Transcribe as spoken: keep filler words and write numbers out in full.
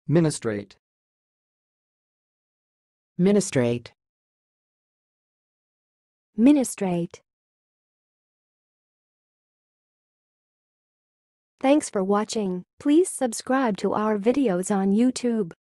Ministrate. Ministrate. Ministrate. Thanks for watching. Please subscribe to our videos on YouTube.